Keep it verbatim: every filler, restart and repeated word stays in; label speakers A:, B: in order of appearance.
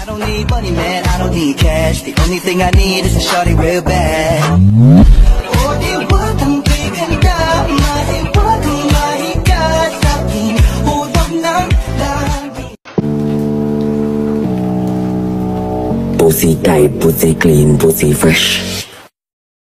A: I don't need money, man, I don't need cash. The only thing I need is a shawty real bad. 어디와든 비빈다 마디와든 마이가 섞인 호흡난 나비.
B: Pussy tight, pussy clean, pussy fresh.